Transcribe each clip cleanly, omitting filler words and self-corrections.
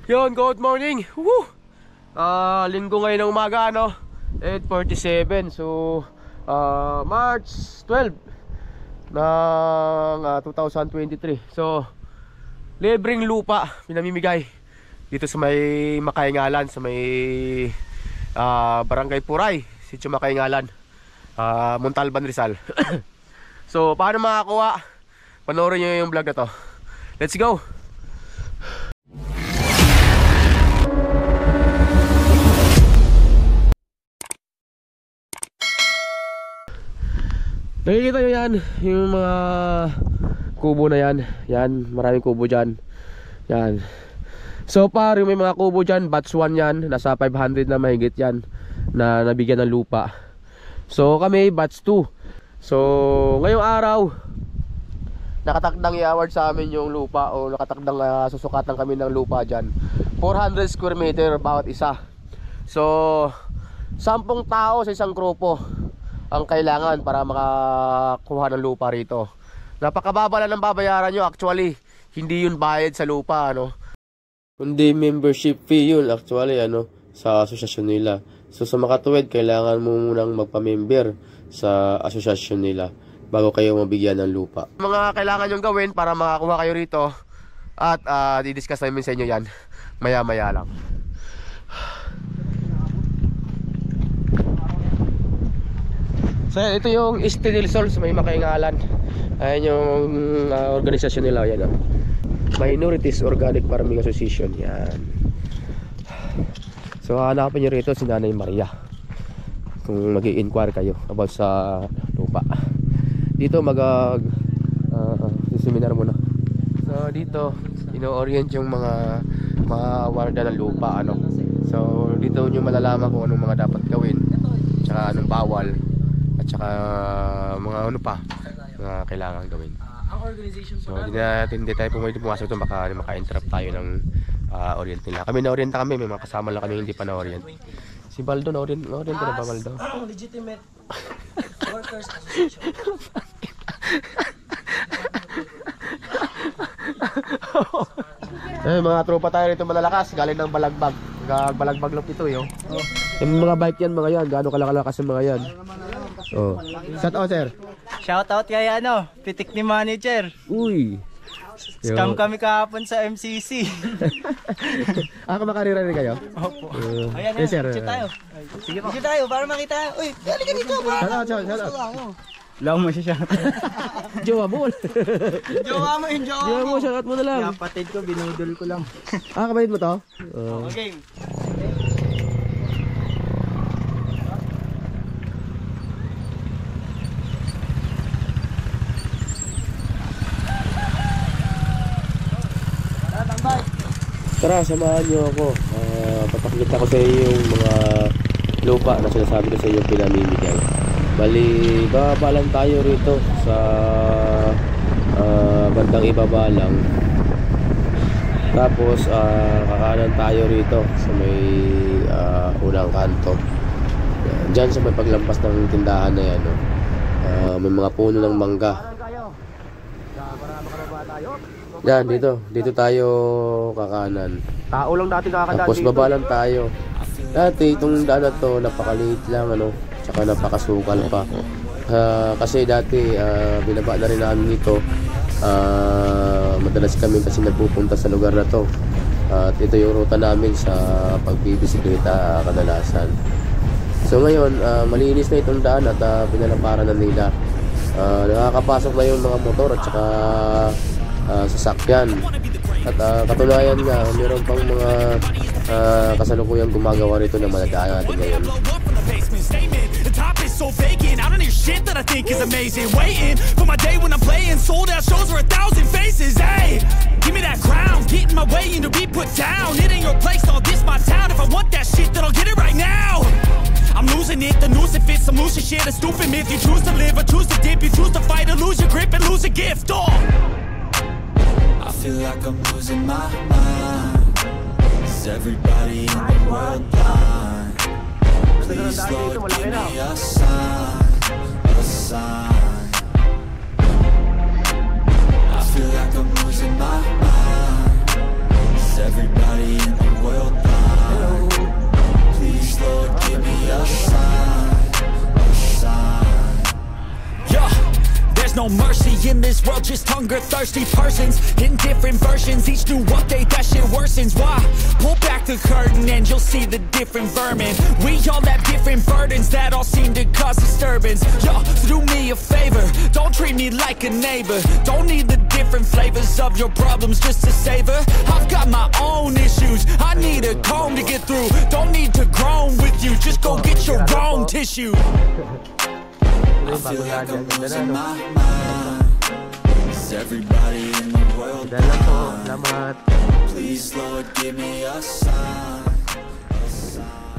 Yun, good morning. Woo! Linggo ngayon ng umaga, no? 8:47. So, March 12 ng 2023. So, libreng lupa pinamimigay dito sa may Makaingalan, sa may Barangay Puray, Sitio Makaingalan, Montalban, Rizal. So, paano makakuha? Panoorin nyo yung vlog na to. Let's go! Nakikita nyo yan, yung mga kubo na yan. Yan, maraming kubo dyan. Yan. So far, yung may mga kubo dyan, batch 1 yan. Nasa 500 na mahigit yan na nabigyan ng lupa. So kami, batch 2. So ngayong araw, nakatakdang i-award sa amin yung lupa, o nakatakdang susukatan kami ng lupa dyan. 400 square meter bawat isa. So 10 tao sa isang grupo ang kailangan para makakuha ng lupa rito. Napakababa lang ng babayaran nyo. Actually, hindi yun bayad sa lupa, ano, kundi membership fee yun actually, ano, sa asosasyon nila. So sa makatuwid, kailangan mo munang magpa-member sa asosasyon nila bago kayo mabigyan ng lupa. Mga kailangan yung gawin para makakuha kayo rito, at di-discuss namin sa inyo yan maya-maya lang. So ito yung Steel Sol sa may Makaingalan. Ayan yung organisasyon nila. Yan, Minorities Organic Farming Association. Yan. So hanapin nyo rito si Nanay Maria kung mag-i-inquire kayo about sa lupa. Dito seminar muna. So dito ino-orient yung mga warda ng lupa, ano. So dito nyo malalaman kung anong mga dapat gawin, tsaka anong bawal, at saka mga ano pa na kailangan gawin. So hindi tayo pumasok ito, maka-interrupt tayo ng orient nila. Kami na-orienta kami, may mga kasama lang kami hindi pa na-orient. Si Baldo na-orient na ba, Baldo? Legitimate Workers Association. Mga tropa tayo rito malalakas, galing ng Balagbag. Balagbag lang ito, yo. Yung mga bike yan, mga yan, gaano kalalakas yung mga yan. Oh. Shout out, sir. Shout out kay Pitik ni Manager. Uy. Scam kami kahapon sa MCC. Makarira rin kayo? Opo. Ayan, sir. Picture tayo. Sige po. Picture tayo para makita. Uy, halika dito. Shout out. Lang mo siya. Jowa mo. Jowa mo yung jowa mo. Jowa mo, shout out mo na lang. Kapatid ko, binudol ko lang. Kapatid mo to? Okay. Tara, samahan nyo ako. Papakita ko sa iyo yung mga lupa na sinasabi ko sa iyo pinamimigay. Bali, bababa lang tayo rito sa bandang ibaba lang. Tapos kakanan tayo rito sa may unang kanto. Diyan sa may paglampas ng tindahan na yan, may mga puno ng mangga. Yan, dito tayo kakanan. Tao lang dati kakadaan. Tapos baba lang tayo. Dati itong daan na to napakaliit lang, ano, tsaka napakasukal pa. Kasi dati binaba na rin namin ito. Madalas kami kasi nagpupunta sa lugar na to. At ito yung ruta namin sa pagbibisikleta kadalasan. So ngayon, malinis na itong daan at pinalaparan na nila. Nakakapasok na yung mga motor at saka sasakyan. At katunayan nga, meron pang mga kasalukuyang gumagawa rito na madadaan natin ngayon. So vacant, I don't hear shit that I think is amazing. Waiting for my day when I'm playing sold out shows for 1,000 faces. Hey, give me that crown, get in my way and to be put down. It ain't your place, all this my town. If I want that shit, then I'll get it right now. I'm losing it, the noose it fits. I'm losing shit, a stupid myth. You choose to live or choose to dip. You choose to fight or lose your grip and lose a gift. I feel like I'm losing my mind. Is everybody in the world blind? Please Lord, give me a sign, a sign. I feel like I'm losing my mind. Is everybody in the world blind? Please, Lord, give me a sign, a sign. Yeah. There's no mercy in this world, just hunger-thirsty persons in different versions, each new update, that shit worsens. Why? Pull back the curtain and you'll see the different vermin. We all have different burdens that all seem to cause disturbance. Yo, so do me a favor, don't treat me like a neighbor. Don't need the different flavors of your problems just to savor. I've got my own issues, I need a comb to get through. Don't need to groan with you, just go get your own tissue. I feel like I'm losing my mind. Is everybody in the world blind? Please, Lord, give me a sign, a sign.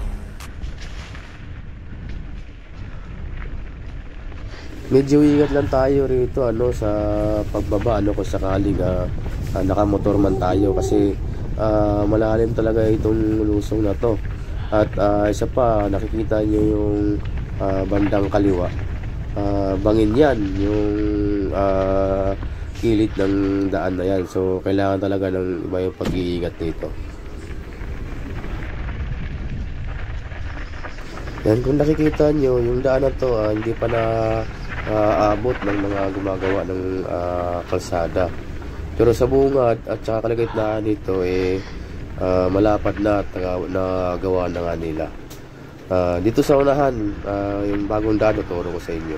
Medyo ingat lang tayo rito sa pagbaba kung sakaling nakamotor man tayo, kasi malalim talaga itong lusong na to. At isa pa, nakikita nyo yung bandang kaliwa. Bangin yan yung kilid ng daan na yan, so kailangan talaga ng iba yung pag-iingat dito. Yan, kung nakikita nyo yung daan na to, hindi pa na aabot ng mga gumagawa ng kalsada, pero sa bungad at saka kalagitnaan nito malapad na at nagawa na nga nila. Dito sa unahan, yung bagong daan, turo ko sa inyo.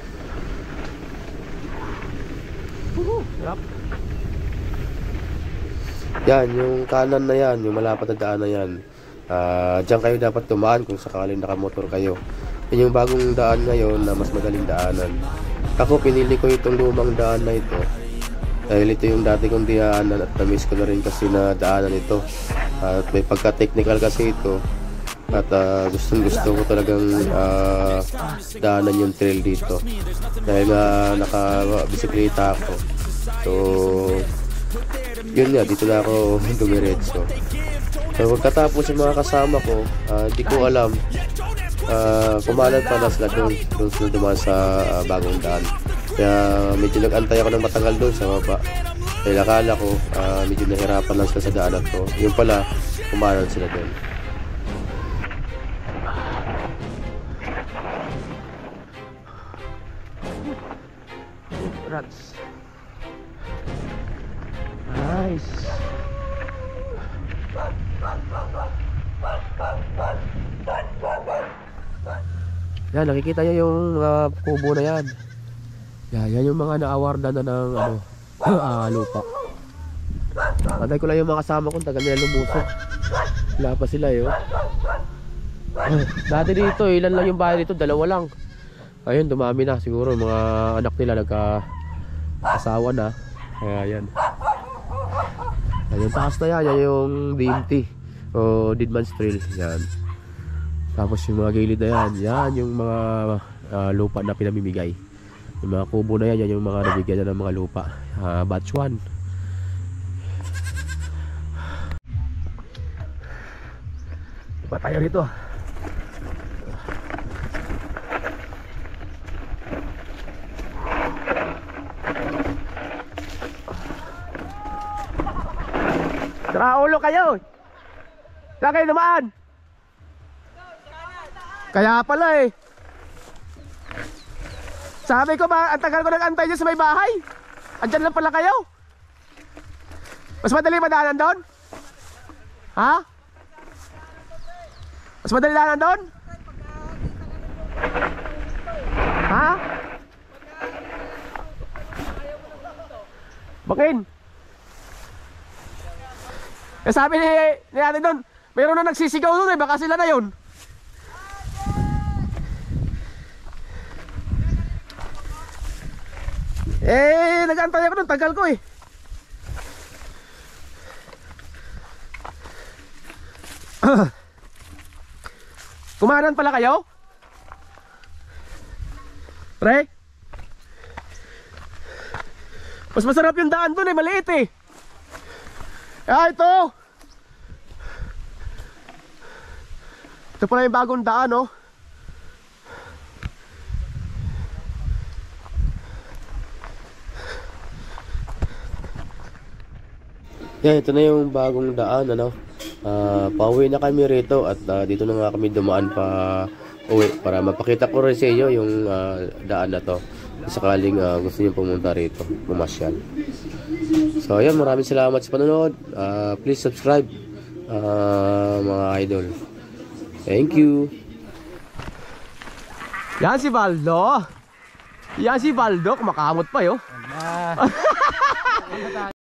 Yan, yung kanan na yan, yung malapad na daan na yan, dyan kayo dapat tumaan kung sakaling nakamotor kayo. Yan yung bagong daan ngayon na mas madaling daanan. Ako, pinili ko itong lumang daan na ito dahil ito yung dati kong daanan at na-miss ko na rin kasi na daanan ito. At may pagka-technical kasi ito. At gusto ko talagang daanan yung trail dito dahil naka-bisikleta ako. So yun nga, dito na ako dumiretso. So pagkatapos yung mga kasama ko, di ko alam, kumalat pala sila doon sila dumaan sa bagong daan. Kaya medyo nag-antay ako ng matagal doon sa baba dahil akala ko medyo nahirapan lang sila sa daanan ko. Yun pala, kumalat sila doon. Rats. Nice. Yan, nakikita nyo yung kubo na yan. Yan yung mga na-awardan na ng lupa. Antay ko lang yung mga kasama ko, tagal nila lumusok. Wala pa sila dati dito, ilan lang yung bahay dito, 2 lang. Ayun, dumami na siguro, mga anak nila nagka-asawa na. Kaya yan. Yung taas na yan yung DMT o Deadman's Trail. Yan. Tapos yung mga gilid na yan yung mga lupa na pinamimigay. Yung mga kubo na yan yung mga nabigyan na ng mga lupa. Batch 1. Iba tayo rito. Nakaulo kayo. Saan kayo naman? Kaya pala sabi ko ba, ang tagal ko nag-antay dyan sa may bahay. Andyan lang pala kayo. Mas madali madaanan doon? Ha? Mas madali daanan doon? Ha? Bakin? Sabi ni ate doon, mayroon na nagsisigaw doon baka sila na yun. Nag-antay ako doon, tagal ko Kumanan pala kayo? Pre? Mas masarap yung daan doon maliit ito. Ito pala yung bagong daan Yan, ito na yung bagong daan, ano. Pauwi na kami rito at dito na nga kami dumaan pa uwi para mapakita ko rin sa inyo yung daan na to. Sakaling gusto niyo pumunta rito, pumasyal. So ayan, maraming salamat sa panonood. Please subscribe, mga idol. Thank you. Yan si Baldo. Yan si Baldo, kumakamot pa yo.